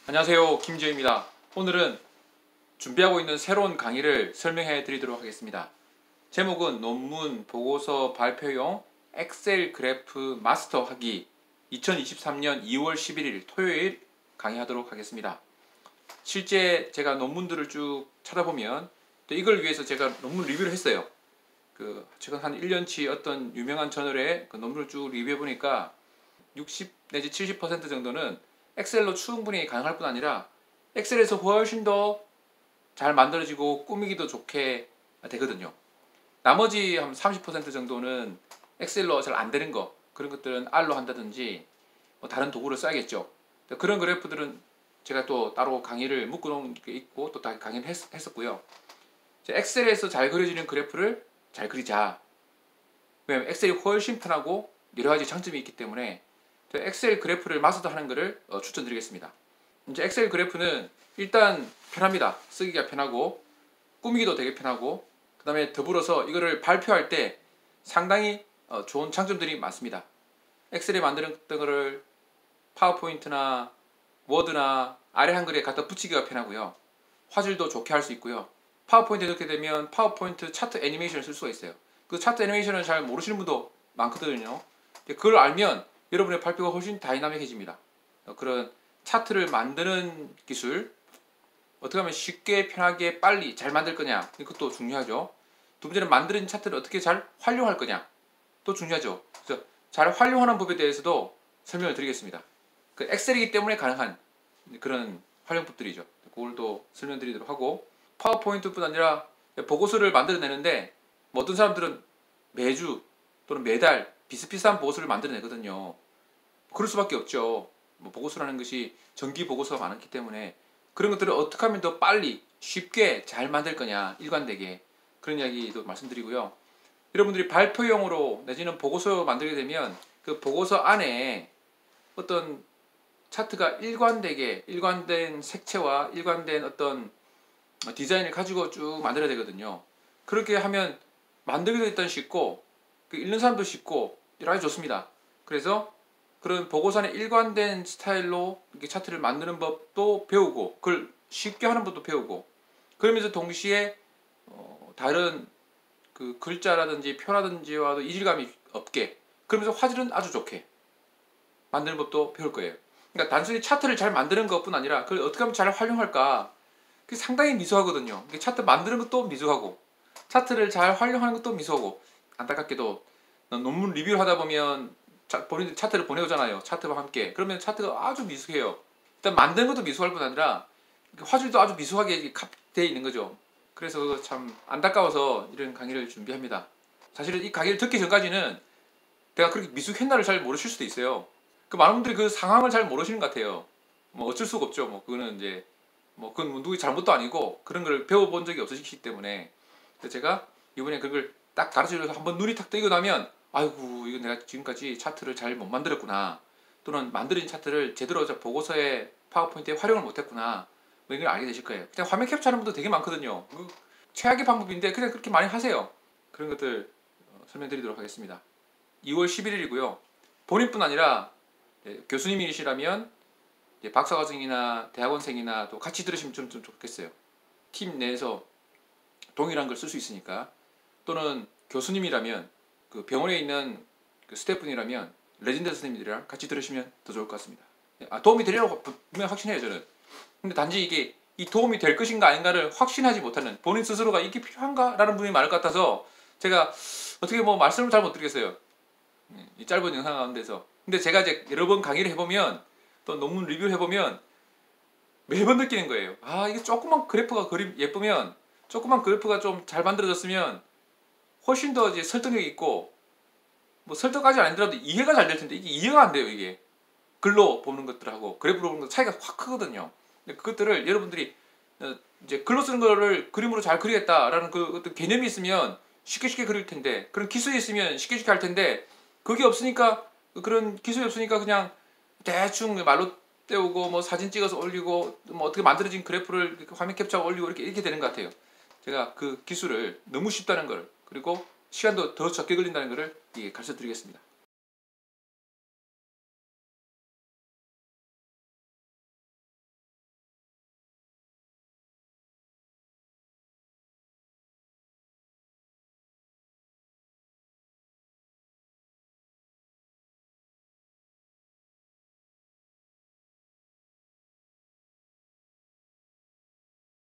안녕하세요, 김지호입니다. 오늘은 준비하고 있는 새로운 강의를 설명해 드리도록 하겠습니다. 제목은 논문 보고서 발표용 엑셀 그래프 마스터하기 2023년 2월 11일 토요일 강의하도록 하겠습니다. 실제 제가 논문들을 쭉 찾아보면 또 이걸 위해서 제가 논문 리뷰를 했어요. 최근 한 1년치 어떤 유명한 저널에 그 논문을 쭉 리뷰해 보니까 60 내지 70% 정도는 엑셀로 충분히 가능할 뿐 아니라 엑셀에서 훨씬 더 잘 만들어지고 꾸미기도 좋게 되거든요. 나머지 한 30% 정도는 엑셀로 잘 안 되는 거, 그런 것들은 R로 한다든지 다른 도구를 써야겠죠. 그런 그래프들은 제가 또 따로 강의를 묶어놓은 게 있고 또 다 강의를 했었고요. 엑셀에서 잘 그려지는 그래프를 잘 그리자. 왜냐면 엑셀이 훨씬 편하고 여러 가지 장점이 있기 때문에 엑셀 그래프를 마스터 하는 것을 추천드리겠습니다. 이제 엑셀 그래프는 일단 편합니다. 쓰기가 편하고 꾸미기도 되게 편하고 그 다음에 더불어서 이거를 발표할 때 상당히 좋은 장점들이 많습니다. 엑셀에 만들었던 거를 파워포인트나 워드나 아래 한글에 갖다 붙이기가 편하고요. 화질도 좋게 할 수 있고요. 파워포인트에 넣게 되면 파워포인트 차트 애니메이션을 쓸 수가 있어요. 그 차트 애니메이션을 잘 모르시는 분도 많거든요. 그걸 알면 여러분의 발표가 훨씬 다이나믹해집니다. 그런 차트를 만드는 기술, 어떻게 하면 쉽게 편하게 빨리 잘 만들 거냐, 이것도 중요하죠. 두 번째는 만드는 차트를 어떻게 잘 활용할 거냐, 또 중요하죠. 그래서 잘 활용하는 법에 대해서도 설명을 드리겠습니다. 그 엑셀이기 때문에 가능한 그런 활용법들이죠. 그걸 또 설명드리도록 하고, 파워포인트뿐 아니라 보고서를 만들어내는데 어떤 사람들은 매주 또는 매달 비슷비슷한 보고서를 만들어내거든요. 그럴 수밖에 없죠. 보고서라는 것이 정기 보고서가 많기 때문에 그런 것들을 어떻게 하면 더 빨리 쉽게 잘 만들 거냐, 일관되게, 그런 이야기도 말씀드리고요. 여러분들이 발표용으로 내지는 보고서 만들게 되면 그 보고서 안에 어떤 차트가 일관된 색채와 일관된 어떤 디자인을 가지고 쭉 만들어야 되거든요. 그렇게 하면 만들기도 일단 쉽고 읽는 사람도 쉽고 여러 가지 좋습니다. 그래서 그런 보고서 안에 일관된 스타일로 이렇게 차트를 만드는 법도 배우고, 그걸 쉽게 하는 법도 배우고, 그러면서 동시에 다른 그 글자라든지 표라든지와도 이질감이 없게, 그러면서 화질은 아주 좋게 만드는 법도 배울 거예요. 그러니까 단순히 차트를 잘 만드는 것뿐 아니라 그걸 어떻게 하면 잘 활용할까, 그게 상당히 미소하거든요. 차트 만드는 것도 미소하고 차트를 잘 활용하는 것도 미소하고. 안타깝게도 논문 리뷰를 하다 보면 본인들 차트를 보내오잖아요. 차트와 함께. 그러면 차트가 아주 미숙해요. 일단 만드는 것도 미숙할 뿐 아니라 화질도 아주 미숙하게 되어 있는 거죠. 그래서 참 안타까워서 이런 강의를 준비합니다. 사실은 이 강의를 듣기 전까지는 내가 그렇게 미숙했나를 잘 모르실 수도 있어요. 많은 분들이 그 상황을 잘 모르시는 것 같아요. 어쩔 수가 없죠. 그거는 이제 그건 누구의 잘못도 아니고 그런 걸 배워본 적이 없으시기 때문에. 그래서 제가 이번에 그걸 딱 가르쳐줘서 한번 눈이 탁 뜨이고 나면, 아이고, 이거 내가 지금까지 차트를 잘 못 만들었구나, 또는 만들어진 차트를 제대로 보고서에 파워포인트에 활용을 못했구나, 이걸 알게 되실 거예요. 그냥 화면 캡처하는 분도 되게 많거든요. 최악의 방법인데 그냥 그렇게 많이 하세요. 그런 것들 설명드리도록 하겠습니다. 2월 11일이고요 본인뿐 아니라 교수님이시라면 박사과정이나 대학원생이나 또 같이 들으시면 좀 좋겠어요. 팀 내에서 동일한 걸 쓸 수 있으니까. 또는 교수님이라면 그 병원에 있는 그 스태프분이라면 레진드 선생님들이랑 같이 들으시면 더 좋을 것 같습니다. 도움이 되리라고 분명 확신해요, 저는. 근데 단지 이게 이 도움이 될 것인가 아닌가를 확신하지 못하는, 본인 스스로가 이게 필요한가? 라는 분이 많을 것 같아서 제가 어떻게 말씀을 잘 못 드리겠어요, 이 짧은 영상 가운데서. 근데 제가 이제 여러 번 강의를 해보면, 또 논문 리뷰를 해보면 매번 느끼는 거예요. 이게 조그만 그래프가 예쁘면, 조그만 그래프가 좀 잘 만들어졌으면 훨씬 더 이제 설득력이 있고, 설득까지 아니더라도 이해가 잘 될 텐데 이게 이해가 안 돼요. 이게 글로 보는 것들하고 그래프로 보는 것 차이가 확 크거든요. 근데 그것들을 여러분들이 이제 글로 쓰는 거를 그림으로 잘 그리겠다라는 그 어떤 개념이 있으면 쉽게 그릴 텐데, 그런 기술이 있으면 쉽게 할 텐데, 그게 없으니까, 그런 기술이 없으니까 그냥 대충 말로 때우고 사진 찍어서 올리고 어떻게 만들어진 그래프를 화면 캡처하고 올리고 이렇게 되는 것 같아요. 제가 그 기술을 너무 쉽다는 걸, 그리고 시간도 더 적게 걸린다는 것을 가르쳐 드리겠습니다.